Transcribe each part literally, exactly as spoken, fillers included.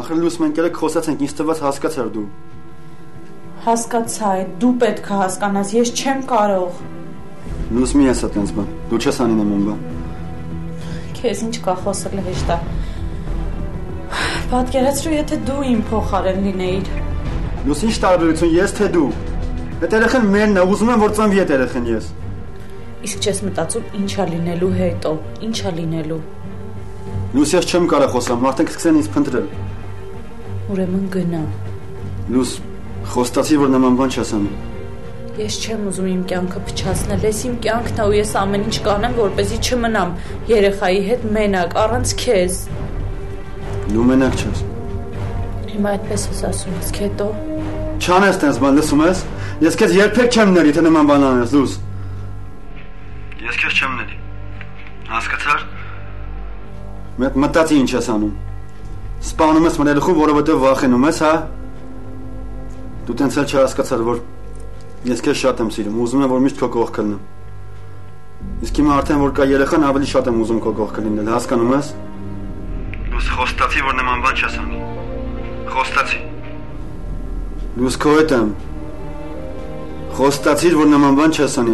Լուս մենք երեք խոսացենք, ինձ թվաց հասկացար դու։ Հասկացա, դու պետք է հասկանաս, ես չեմ կարող։ Լուս մի ասա տենց բան, դու չես անի նման բան։ Քեզ ինչ կա խոսել հեշտ է։ Պատկերացրու, եթե դու իմ փոխարեն լինեիր։ Լուս ինչ տարբերություն ես թե դու։ Այդ երեխան մերն է, ուզում եմ որ ծնվի այդ երեխան ես։ Իսկ չես մտածում ինչա լինելու հետո, ինչա լինելու։ Լուս ես չեմ կարող խոսամ, մարդիկ սկսեն ինձ փնտրել։ Ուրեմն գնա։ Լուս, խոստացի որ նման բան չես անի։ Ես չեմ ուզում իմ կյանքը փչացնել, ես իմ կյանքն է ու ես ամեն ինչ կանեմ, որպեսզի չմնամ երեխայի հետ մենակ, առանց քեզ։ Դու մենակ չես։ Հիմա այդպես ես ասում, իսկ հետո։ Չանես տես բան, լսում ես։ Ես քեզ երբեք չեմ ների, թե նման բան անես, Լուս։ Ես քեզ չեմ ների։ Հասկացար։ Մեկ մտածի ինչ ես անում։ Սպանում ես մնելուխում, որովհետև վախենում ես, հա։ Դու տենց էլ չհասկացար, որ ես քեզ շատ եմ սիրում, ուզում եմ որ միշտ քո կողքը լինեմ։ Իսկ հիմա արդեն որ կա երեխան, ավելի շատ եմ ուզում քո կողքը լինել, հասկանում ես։ Լուս, խոստացի որ նման բան չես անի։ Խոստացի։ Լուս, քո հետ եմ։ Խոստացիր որ նման բան չես անի։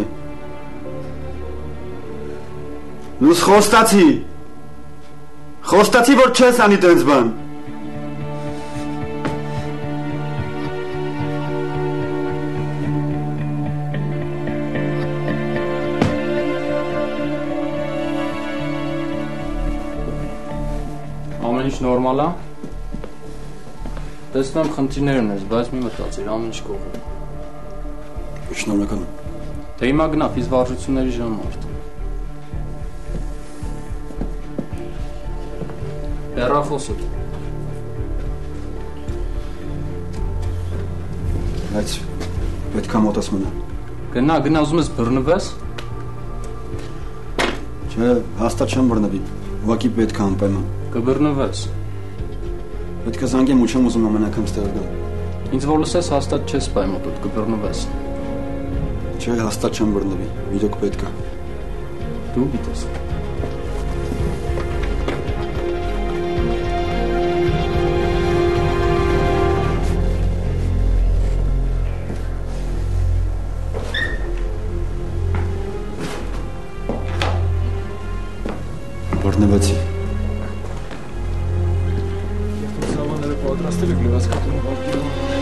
Լուս, խոստացի։ Խոստացի որ չես անի տենց բան։ Ամեն ինչ նորմալ է։ Տեսնում եմ խնդիրներ ունես, բայց մի մտածիր, ամեն ինչ կողմ։ Շնորհակալ եմ։ Դե հիմա գնա ֆիզվարժությունների ժամը արդ։ Հեռախոսդ։ Բայց պետք է մոտս մնա։ Գնա, գնա, ուզում ես բռնվես։ Չէ, հաստատ չեմ բռնվի։ Ուղղակի պետք է անպայման։ Կբռնվես։ Պետք է զանգեմ ու չեմ ուզում ամեն անգամ ստեղ գամ։ Ինձ որ լսես հաստատ չես պայ մոտդ, կբռնվես։ Չէ, հաստատ չեմ բռնվի։ Իրոք պետք է։ Դու գիտես։ Բռնվեցի։ Սավաները պատրաստել եք լվացքատունը վարկիրը։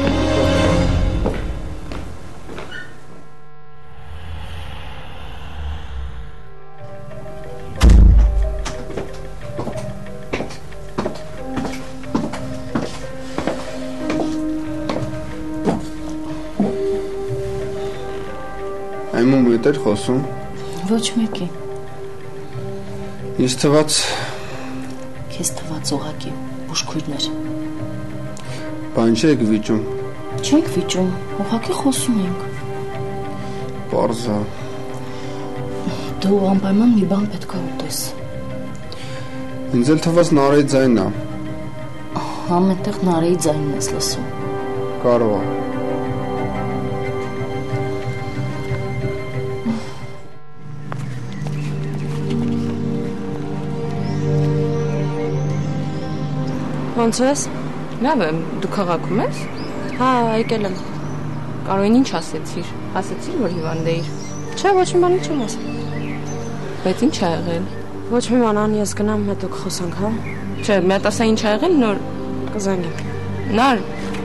Այմում հետ էր խոսում։ Ոչ մեկի։ Ես թված Քեզ թված ուղակի բուժքույրներ։ Բան չեք վիճում։ Չենք վիճում, ուղակի խոսում ենք։ Պարզա։ Դու անպայման մի բան պետք է ուտես։ Ինձ էլ թված նարեի ձայնն է։ Ամենտեղ նարեի ձայնն ես լսում։ Կարող է։ Ոնց ես։ Լավ եմ, դու քաղաքում ես։ Հա, եկել եմ։ Կարոին ինչ ասեցիր։ Ասեցիր, որ հիվանդ էիր։ Չէ, ոչ մի բան չեմ ասել։ Բայց ինչ ա եղել։ Ոչ մի բան, ան ես գնամ, հետո կխոսանք, հա։ Չէ, մի հատ ասա ինչ ա եղել, նոր կզանգենք։ Նար։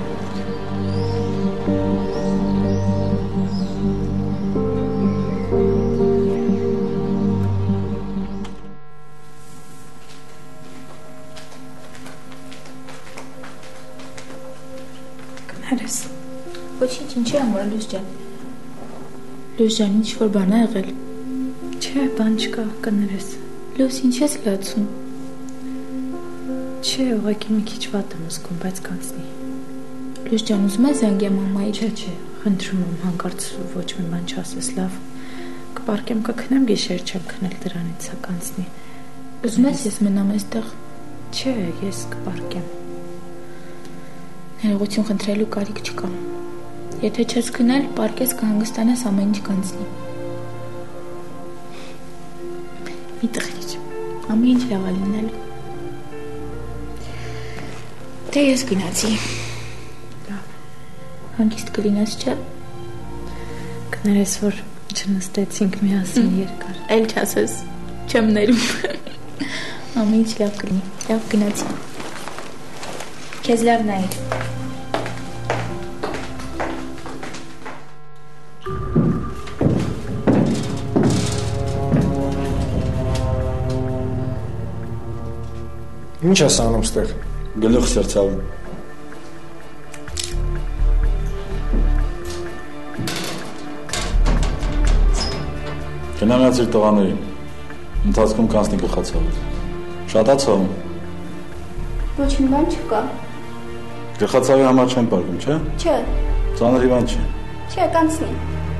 Հերես։ Ոչինչ, ինչի համար Լյուս ջան։ Լյուս ջան, ինչ որ բան ա եղել։ Չէ, բան չկա, կներես։ Լյուս, ինչ ես լացում։ Չէ, ուղղակի մի քիչ վատ եմ զգում, բայց կանցնի։ Լյուս ջան, ուզում ես զանգեմ մամայի։ Չէ, չէ, խնդրում եմ, հանկարծ ոչ մի բան չասես, լավ։ Կպարկեմ, կքնեմ, գիշեր չեմ քնել դրանից, հա կանցնի։ Ուզում ես ես մնամ այստեղ։ Չէ, ես կպարկեմ։ Ներողություն խնդրելու կարիք չկա։ Եթե չես քնել, պարկես կհանգստանաս ամեն ինչ կանցնի։ Մի տխրիր, ամեն ինչ լավ է լինելու։ Դե Եթե ես գնացի։ Հանգիստ կլինես, չէ՞։ Կներես, որ չնստեցինք միասին երկար։ Էլ չասես, չեմ ներում։ Ամեն ինչ լավ կլինի։ Լավ գնացի։ Քեզ լավ նայիր։ Ինչ ես անում ստեղ։ Գլուխ սրցավում։ Գնամացիր տղաներին։ Ընթացքում կանցնի գլխացավը։ Շատ ացավ։ Ոչ մի բան չկա։ Գլխացավի համար չեմ պարկում, չէ՞։ Չէ։ Ծանր հիվանդ չի։ Չէ, կանցնի։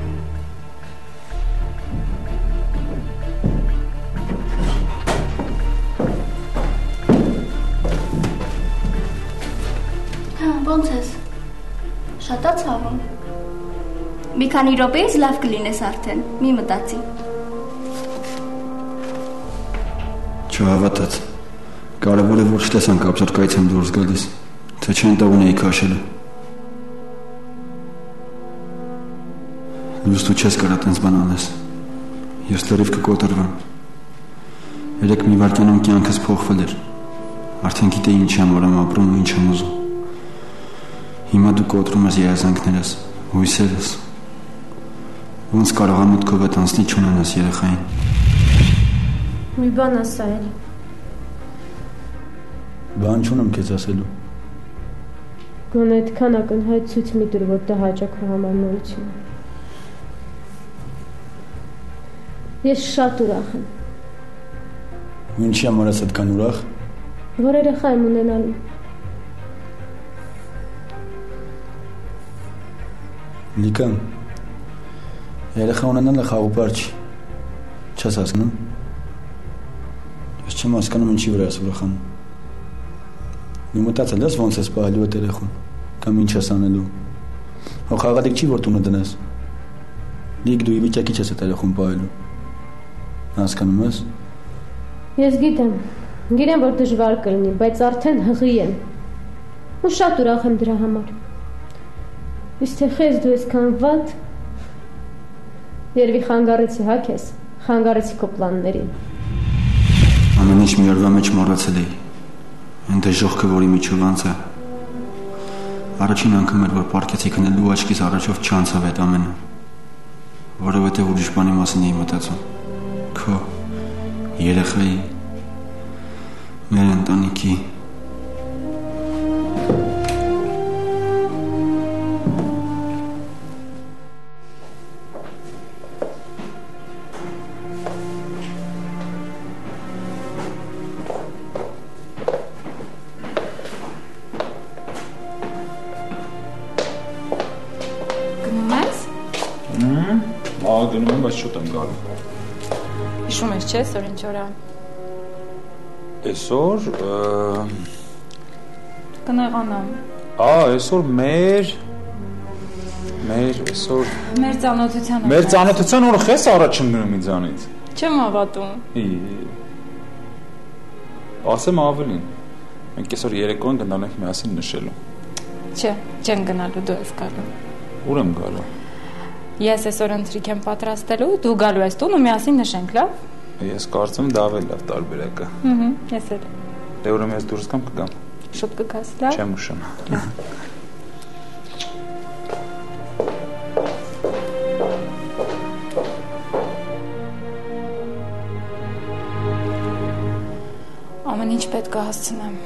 Ոնց ես։ Շատ է ցավում։ Մի քանի րոպեից լավ կլինես արդեն։ Մի մտածի։ Չհավատաց։ Կարևորը որ չտեսանք ապսարկայից եմ դուրս գալիս, թե չեն տաղուն էի քաշելը։ Լույս դու չես կարա տենց բան անես։ Ես լրիվ կկոտրվեմ։ Երեք մի վայրկյանում կյանքս փոխվել էր։ Արդեն գիտեի ինչ եմ որ եմ ապրում ու ինչ եմ ուզում։ Հիմա դու կոտրում ես երազանքներս, հույսերս։ Ոնց կարող եմ մտքով այդ անցնի չունենաս երեխային։ Մի բան ասա էլ։ Բան չունեմ քեզ ասելու։ Գոնե այդքան ակնհայտ ցույց մի տուր, որ դա հաճա քո համար նորություն է։ Ես շատ ուրախ եմ։ Ինչի համար ես այդքան ուրախ։ Որ երեխա եմ ունենալու։ Լիկան, երեխա ունենալը խաղուպար չի, չես հասկանում, ես չեմ հասկանում ինչի վրա ես ուրախանում, դու մտածել ես ոնց ես պահելու այդ երեխուն, կամ ինչ ես անելու, հո խաղալիք չի որ տունը դնես, լիկ դու ի վիճակի չես այդ երեխուն պահելու, հասկանում ես։ Ես գիտեմ, գիտեմ որ դժվար կլինի, բայց արդեն հղի եմ, ու շատ ուրախ եմ դրա համար։ Իսկ թե խես դու այսքան վատ, երևի խանգարեցի հա քեզ, խանգարեցի քո պլաններին։ Ամեն ինչ մի օրվա մեջ մոռացել էի, այն դժոխքը, որի միջով անցա։ Առաջին անգամ էր, որ պառկեցի քնելու աչքիս առաջով չանցավ այդ ամենը, որովհետև ուրիշ բանի մասին էի մտածում։ Քո, երեխայի, մեր ընտանիքի։ Գնում եմ, բայց շուտ եմ գալու։ Հիշում ես, չէ՞, այսօր ինչ օր է։ Այսօր կնեղանամ։ Ա, այսօր մեր մեր այսօր Մեր ծանոթության օրը։ Մեր ծանոթության օրը խես առաջ եմ գնում ինձանից։ Չեմ հավատում։ Ասեմ ավելին։ Մենք այսօր երեկոյան կգնանք միասին նշելու։ Չէ, չեմ գնալու, դու ես գալու։ Ուր եմ գալու։ Ես այսօր ընթրիք եմ պատրաստելու, դու գալու ես տուն ու միասին նշենք, լավ։ Ես կարծում եմ դա ավելի լավ տարբերակ է։ Ահա, ես էլ։ Դե ուրեմն ես դուրս կամ կգամ։ Շուտ կգաս, լավ։ Չեմ ուշում։ Ամեն ինչ պետք է հասցնեմ։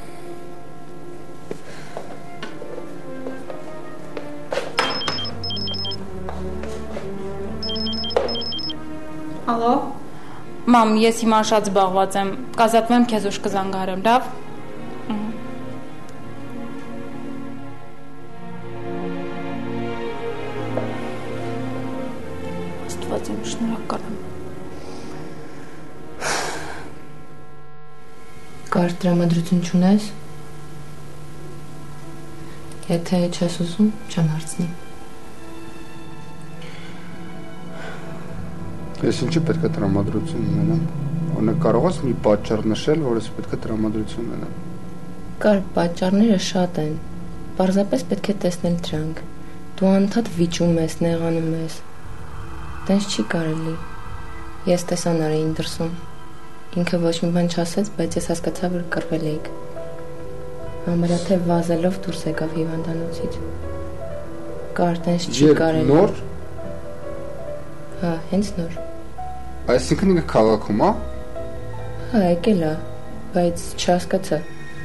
Ալո։ Մամ, ես հիմա շատ զբաղված եմ։ Կազատվեմ, քեզ ուշ կզանգահարեմ, լավ։ Աստված իմ, շնորհակալ եմ։ Կարճ տրամադրություն չունես։ Եթե չես ուզում, չեմ հարցնի։ Ես ինչի պետք է տրամադրություն ունենամ։ Օրինակ կարող ես մի պատճառ նշել, որ ես պետք է տրամադրություն ունենամ։ Կար պատճառները շատ են։ Պարզապես պետք է տեսնել դրանք։ Դու անդադ վիճում ես, նեղանում ես։ Տենց չի կարելի։ Ես տեսա Նարեին դրսում։ Ինքը ոչ մի բան չասեց, բայց ես հասկացա, որ կռվել էիք։ Համարյա թե վազելով դուրս եկավ հիվանդանոցից։ Կար տենց չի կարելի։ Նոր։ Հա, հենց նոր։ Այսինքն ինքը քաղաքում, հա։ Հա, եկել է, բայց չհասկացա։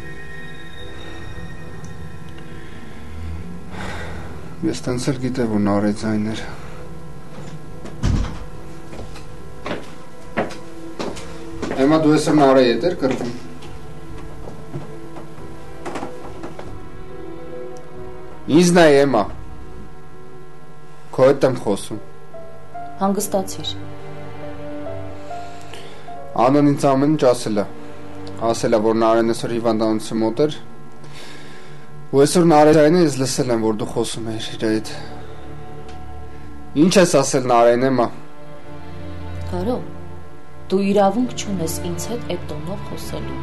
Ես տենց էլ գիտեմ, որ Նարեի ձայն էր։ Էմա դու ես Նարեի հետ էր կռվում։ Ինձ նայ Էմա։ Քո հետ եմ խոսում։ Հանգստացիր։ Անն ինձ ամեն ինչ ասել է։ Ասել է, որ Նարեն այսօր հիվանդանոցի մոտ էր։ Ու այսօր Նարեյանը ես լսել եմ, որ դու խոսում ես իր հետ։ Ինչ ես ասել Նարեին, Էմա։ Կարո, դու իրավունք չունես ինձ հետ այդ տոնով խոսելու։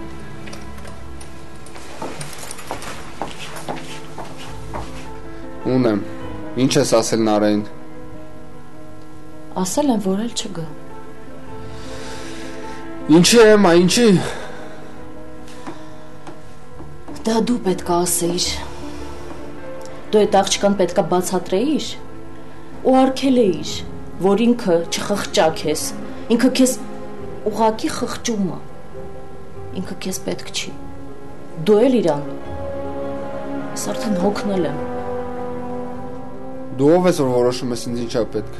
Ունեմ։ Ինչ ես ասել Նարեին։ Ասել եմ, որ էլ չգա։ Ինչի Էմա, ինչի։ Դա դու պետք է ասեիր։ Դու այդ աղջկան պետք է բացատրեիր ու արգելեիր, որ ինքը չխղճա քեզ։ Ինքը քեզ ուղակի խղճում է։ Ինքը քեզ պետք չի։ Դու էլ իրան։ Ես արդեն հոգնել եմ։ Դու ով ես որ որոշում ես ինձ ինչա պետք։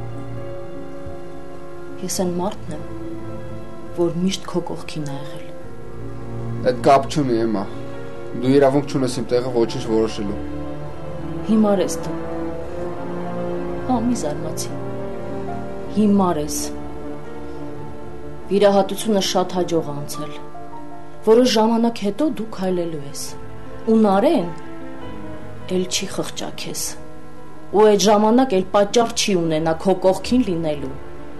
Ես այն մարդն եմ, որ միշտ քո կողքին է եղել։ Այդ կապ չունի Էմա։ Դու իրավունք չունես իմ տեղը ոչինչ որոշելու։ Հիմար ես դու։ Հա, մի զարմացի։ Հիմար ես։ Վիրահատությունը շատ հաջող անցել։ Որոշ ժամանակ հետո դու քայլելու ես։ Ու Նարեն էլ չի խղճա քեզ։ Ու այդ ժամանակ էլ պատճառ չի ունենա քո կողքին լինելու։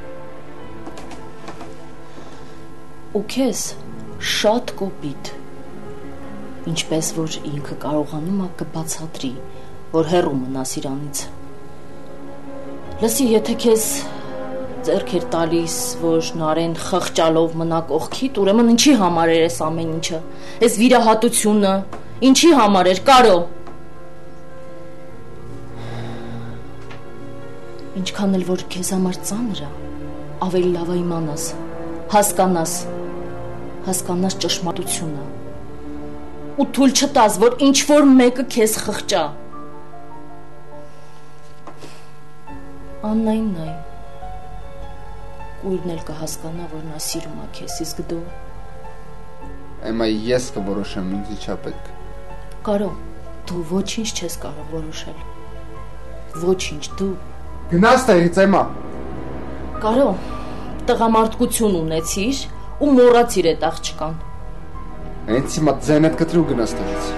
Ու քեզ շատ կոպիտ, ինչպես որ ինքը կարողանում է կբացատրի, որ հեռու մնաս իրանից։ Լսի, եթե քեզ ձեռք էր տալիս, որ Նարեն խղճալով մնա կողքիդ, ուրեմն ինչի համար էր այս ամեն ինչը, այս վիրահատությունը, ինչի համար էր, Կարո։ Ինչքան էլ որ քեզ համար ծանր է, ավելի լավ է իմանաս, հասկանաս, հասկանաս ճշմարտությունը։ Ու թույլ չտաս, որ ինչ որ մեկը քեզ խղճա։ Աննային նայ։ Կույրն էլ կհասկանա, որ նա սիրում է քեզ, իսկ դու։ Էմա ես կորոշեմ ինձ ինչա պետք։ Կարո, դու ոչինչ չես կարող որոշել։ Ոչինչ, դու Գնաս տեղից Էմա։ Կարո, տղամարդկություն ունեցիր ու մոռացիր այդ աղջկան։ Հենց հիմա ձենդ կտրի ու գնաս տեղից։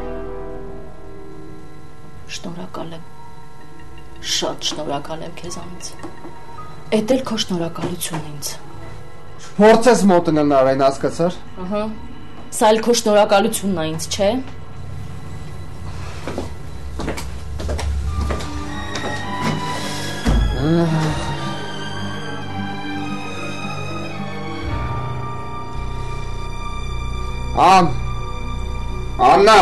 Շնորհակալ եմ։ Շատ շնորհակալ եմ քեզանից։ Էդ էլ քո շնորհակալությունն ինձ։ Փորձես մոտենալ Նարային, հասկացար։ Ահա։ Սա էլ քո շնորհակալությունն է ինձ, չէ՞։ Ան Աննա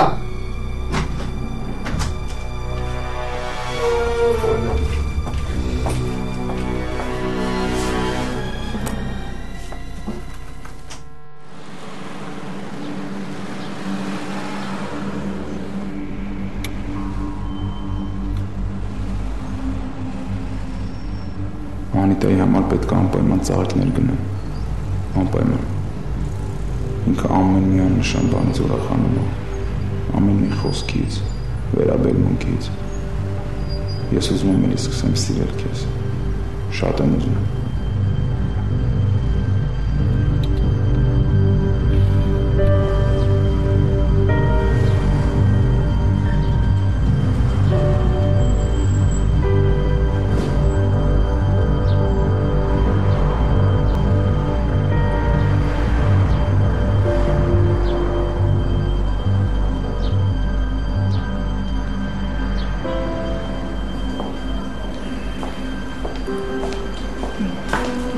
Անիտայի համար պետք է անպայման ծաղիկներ գնեմ, անպայման։ Ինքը ամեն մի աննշան բանից ուրախանում է, ամեն մի խոսքից, վերաբերմունքից։ Ես ուզում եմ էլի սկսեմ սիրել քեզ, շատ եմ ուզում։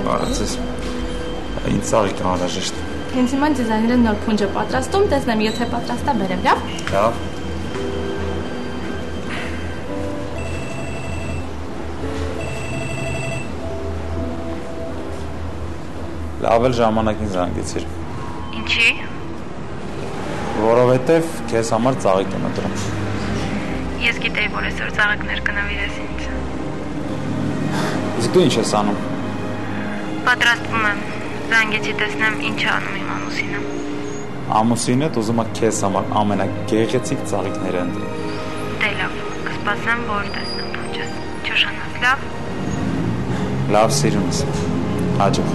Բարացես։ Ինձ ծաղիկ անհրաժեշտ։ Հենց հիմա դիզայները նոր փունջը պատրաստում, տեսնեմ, եթե պատրաստ է, բերեմ, լավ։ Լավ։ Լավ էլ ժամանակին զանգեցիր։ Ինչի։ Որովհետև քեզ համար ծաղիկ եմ ընտրում։ Ես գիտեի, որ այսօր ծաղիկներ կնվիրես ինձ։ Իսկ դու ինչ ես անում։ Պատրաստվում եմ։ Զանգեցի տեսնեմ ինչ է անում իմ ամուսինը։ Ամուսինդ ուզում է քեզ համար ամենագեղեցիկ ծաղիկները ընտրի։ Դե լավ, կսպասեմ, որ տեսնեմ փունջս։ Չուշանաս, լավ։ Լավ, սիրունս։ Հաջող։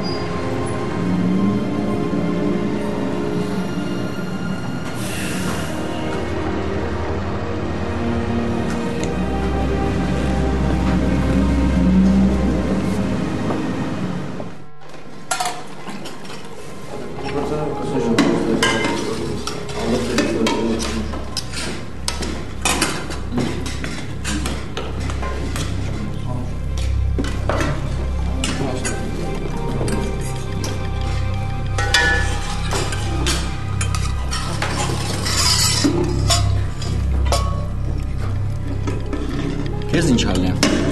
Քեզ ինչ հալն է։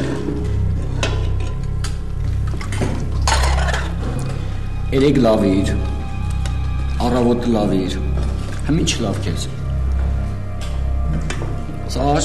Երեք լավ էր, առավոտը լավ էր, հմի չլավ քեզ։ Սար։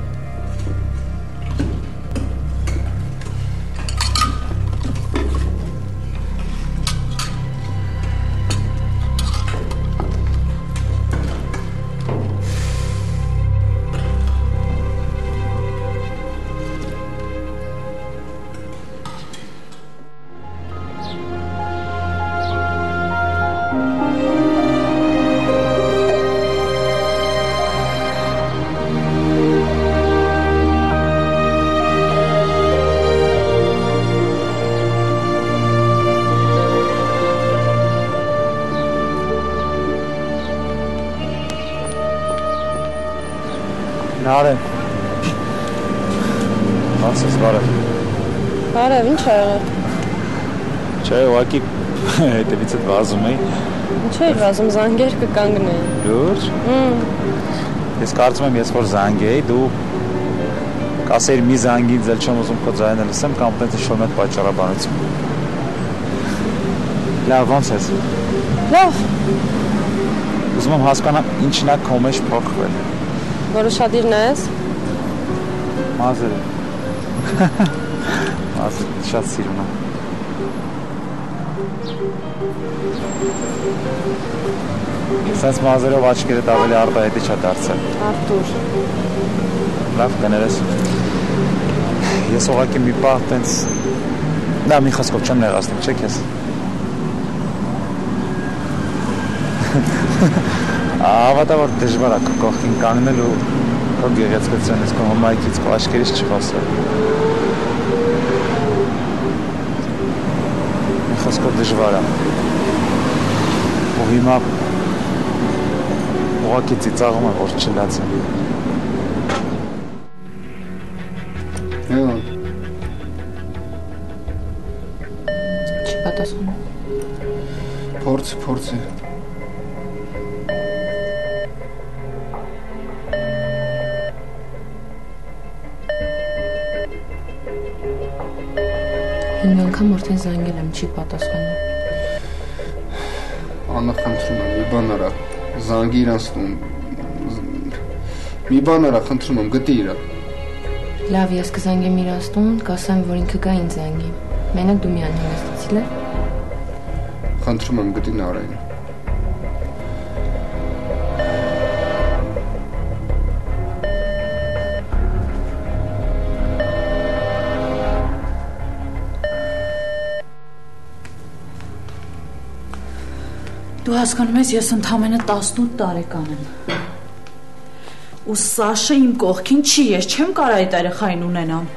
Նարեն։ Ասես բարև։ Բարև, ինչ է եղել։ Չէ, ուղղակի հետևիցդ վազում էի։ Ինչ էր վազում, զանգեր կկանգնեի։ Լուրջ։ Հմ։ Ես կարծում եմ, ես որ զանգեի, դու կասեիր մի զանգին ձել չեմ ուզում քո ձայնը լսեմ կամ տենց ինչ-որ մեկ պատճառաբանություն։ Լավ, ոնց ես։ Լավ։ Ուզում եմ հասկանամ ինչն է քո մեջ փոխվել։ Որոշադիրն ես։ Մազերը։ Մազերը շատ սիրուն եմ։ Սենց մազերով աչքերդ ավելի արտահայտիչ է դարձել։ Արտուր։ Լավ կներես։ Ես ուղղակի մի պահ տենց դա մի խոսքով չեմ նեղացնում, չէ՞ քեզ։ Ավատա որ դժվար է քո կողքին կանգնել ու քո գեղեցկությունից, քո հմայքից, քո աչքերից չխոսել։ Մի խոսքով դժվար է։ Ու հիմա ուղղակի ծիծաղում եմ, որ չլացեմ։ Հա։ Չպատասխանում։ Փորձ, փորձ։ Հին անգամ արդեն զանգել եմ, չի պատասխանում։ Աննա խնդրում եմ, մի բան արա, զանգի իրանց տուն, մի բան արա, խնդրում եմ, գտի իրա։ Լավ, ես կզանգեմ իրանց տուն, կասեմ, որ ինքը գա ինձ զանգի։ Մենակ դու միան նստեցիլ է։ Խնդրում եմ, գտի Նարային։ Դու հասկանում ես, ես ընդամենը տասնութ տարեկան եմ։ Ու Սաշը իմ կողքին չի, ես չեմ կարող այդ երեխային ունենամ։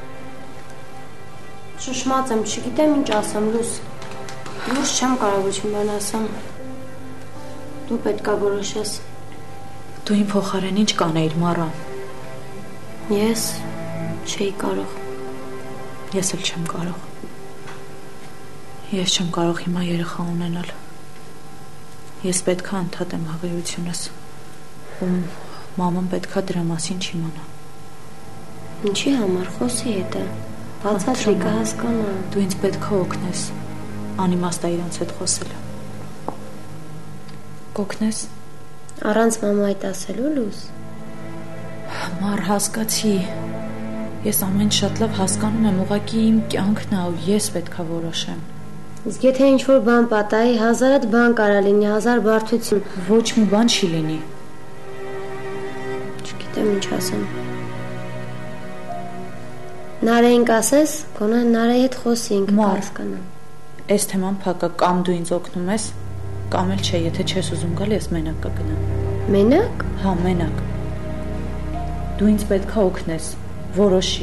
Շշմած եմ, չգիտեմ ինչ ասեմ, լույս։ Լույս չեմ կարող ոչինչ բան ասեմ։ Դու պետք է որոշես։ Դու իմ փոխարեն ինչ կանեիր, Մարա։ Ես չէի կարող։ Ես էլ չեմ կարող։ Ես չեմ կարող հիմա երեխա ունենալ։ Ես պետք է ընդհատեմ հղիությունս։ Ու մաման պետք է դրա մասին չիմանա։ Ինչի համար խոսի հետը։ Բացատրի կհասկանա։ Դու ինձ պետք է օգնես։ Անիմաստ է իրանց հետ խոսելը։ Կօգնես։ Առանց մամայիդ ասելու լույս։ Մար հասկացի։ Ես ամեն շատ լավ հասկանում եմ, ուղղակի իմ կյանքն է ու ես պետք է որոշեմ։ Իսկ եթե ինչ-որ բան պատահի, հազարդ բան կարա լինի, հազար բարդություն։ Ոչ մի բան չի լինի։ Չգիտեմ ինչ ասեմ։ Նարեին կասես, գոնե Նարեի հետ խոսենք, կհասկանա։ Այս թեման փակա, կամ դու ինձ օգնում ես, կամ էլ չէ, եթե չես ուզում գալ, ես մենակ կգնամ։ Մենակ։ Հա, մենակ։ Դու ինձ պետք է օգնես, որոշի։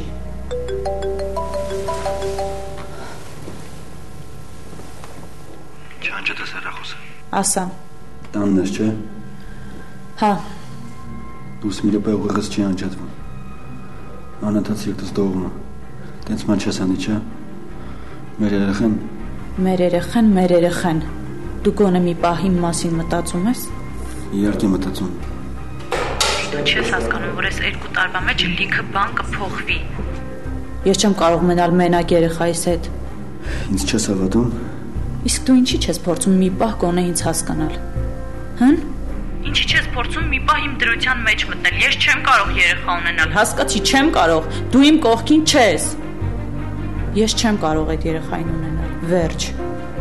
Չանջետ ես հեռախոսը։ Ասա։ Տանն ես, չէ։ Հա։ Դուս մի լպե ուղեղս չի անջատվում։ Անընդհատ սիրտս դողում է։ Տենց ման չես անի, չէ։ Մեր երեխեն։ Մեր երեխեն, մեր երեխեն։ Դու գոնե մի պահի մասին մտածում ես։ Իհարկե մտածում։ Դու չես հասկանում, որ այս երկու տարվա մեջ լիքը բան կփոխվի։ Ես չեմ կարող մնալ մենակ երեխայիս հետ։ Ինձ չես հավատում։ Իսկ դու ինչի չես փորձում մի պահ գոնե ինձ հասկանալ։ Հն? Ինչի չես փորձում մի պահ իմ դրության մեջ մտնել։ Ես չեմ կարող երեխա ունենալ, հասկացի, չեմ կարող։ Դու իմ կողքին չես։ Ես չեմ կարող այդ երեխային ունենալ։ Վերջ։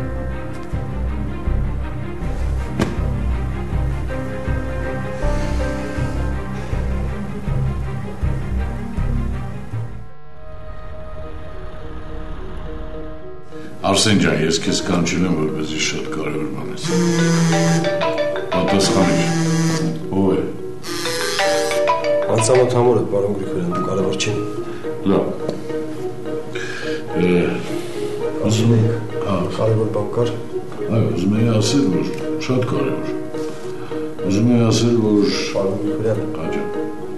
Արսեն ջան, ես քեզ կանչել եմ, որպեսզի շատ կարևոր բան ես։ Պատասխանիր։ Ո՞վ է։ Անցամոտ համորը, պարոն Գրիգորյան, դու կարևոր չի։ Լավ։ Ասում եք, կարևոր բան կար։ Այո, ուզում եի ասել, որ շատ կարևոր։ Ուզում եի ասել, որ պարոն Գրիգորյան, աջա։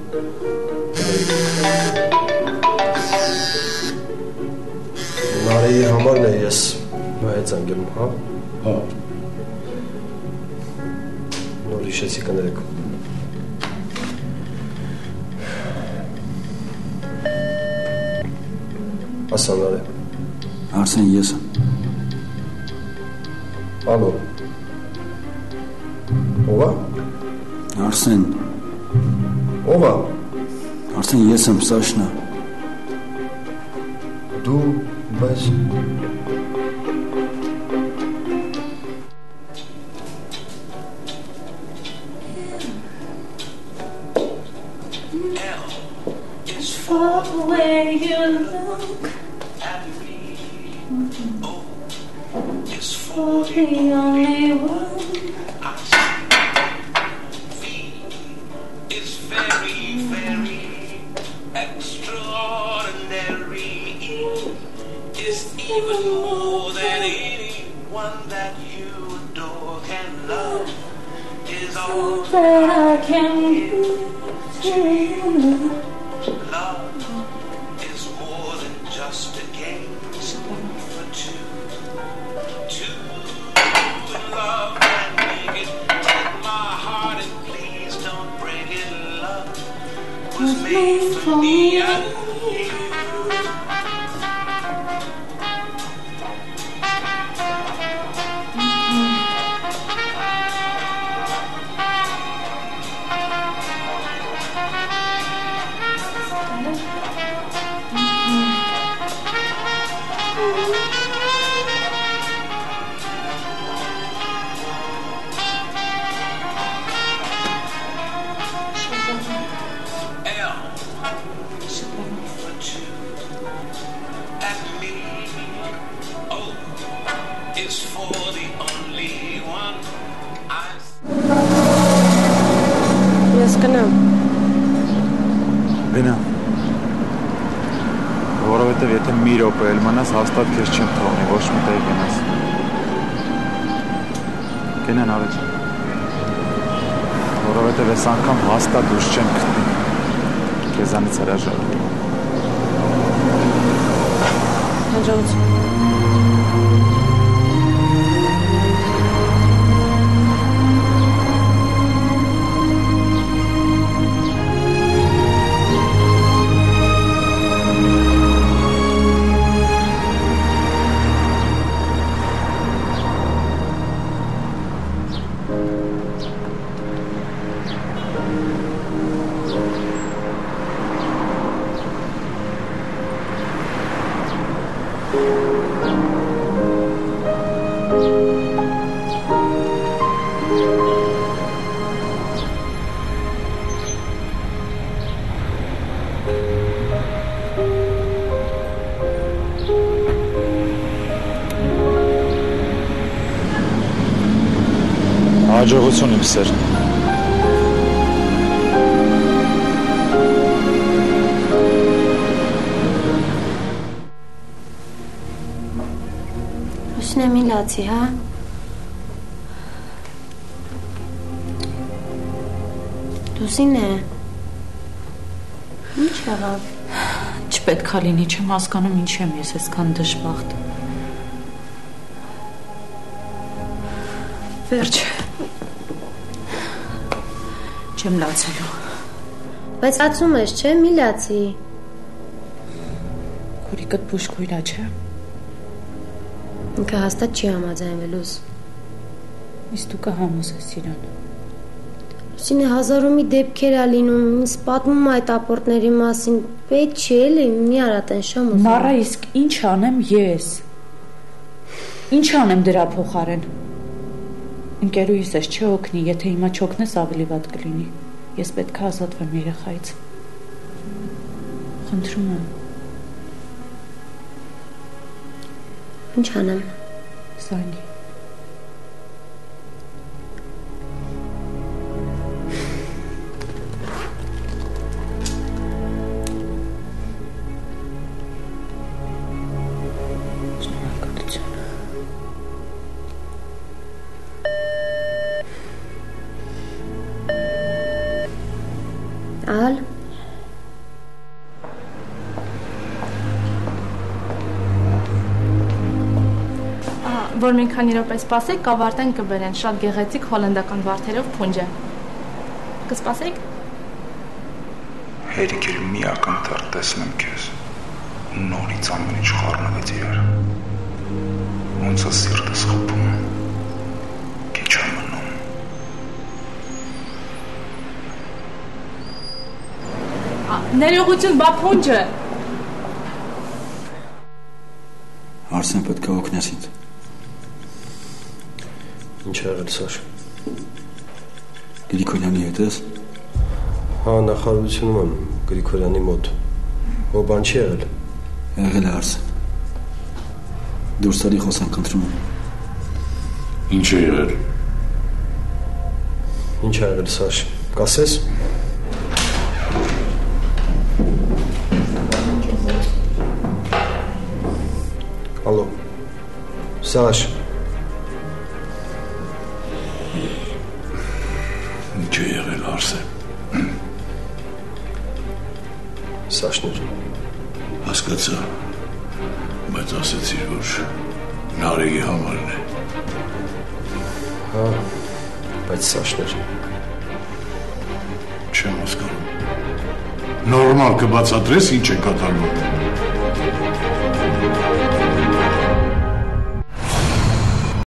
Նարեի համարն է ես հայց անգելում, հա։ Հա։ Նոր հիշեցի կներեք։ Ասա Նարե։ Արսեն ես եմ։ Ալո։ Ո՞վ է։ Արսեն։ Ո՞վ է։ Արսեն ես եմ, Սաշնա։ Դու բայց For the way you look at me, oh, it's for the only one I see. It's very, very extraordinary. It's even more than anyone that you adore can love. Is all that I can give to you. Love is more than just a game for two. Two in love and make it. Take my heart and please don't break it. Love was made for me and you. Ես կնամ։ Գնա։ Որովհետև եթե մի րոպե էլ մնաս, հաստատ քեզ չեմ թողնի, ոչ մի տեղ գնաս։ Գնա Նարեջ։ Որովհետև այս անգամ հաստատ դուրս չեմ գտնի։ Քեզանից հրաժարվում եմ։ Հաջողություն։ Հաջողություն իմ սեր։ Լուսինե մի լացի, հա։ Լուսինե։ Ինչ եղավ։ Չպետք է լինի, չեմ հասկանում ինչ եմ ես այսքան դժբախտ։ Վերջ։ Չեմ լացելու։ Բայց ացում ես, չէ՞, մի լացի։ Քուրիկդ բուժքույրա չէ։ Ինքը հաստատ չի համաձայնվելուս։ Իսկ դու կհամոզես իրան։ Լուսինե, հազար ու մի դեպքեր ա լինում, ինձ պատմում այդ ապորտների մասին, պետք չի էլի, մի արա տեն շամ ուզում։ Մարա, իսկ ինչ անեմ ես։ Ինչ անեմ դրա փոխարեն։ Ընկերուհիս ես չի օգնի, եթե հիմա չօգնես ավելի վատ կլինի։ Ես պետք է ազատվեմ երեխայից։ Խնդրում եմ։ Ինչ անեմ։ Զանգի։ Ալ Որ մի քանի րոպե սպասեք, կավարտեն կբերեն շատ գեղեցիկ հոլանդական վարդերով փունջ է։ Կսպասեք։ Հերիք էր մի ակնթարթ տեսնեմ քեզ։ Նորից ամեն ինչ խառնվեց իրար։ Ոնց է սիրտս խփում։ Քիչ է մնում։ Ներողություն, բա փունջը։ Արսեն պետք է օգնես ինձ։ Ինչ ա եղել, Սաշ։ Գրիգորյանի հետ ես։ Հա, նախարարությունում եմ Գրիգորյանի մոտ։ Ո բան չի եղել։ Եղել է Արսեն։ Դուրս տալի խոսանք խնդրում եմ։ Ինչ է եղել։ Ինչ ա եղել, Սաշ։ Կասես։ Ալո։ Սաշ։ Ինչ է եղել, Արսեն։ Սաշներ։ Հասկացա, բայց ասեցիր, որ Նարեկի համարն է։ Հա, բայց Սաշներ։ Չեմ հասկանում։ Նորմալ կբացատրես ինչ է կատարվում։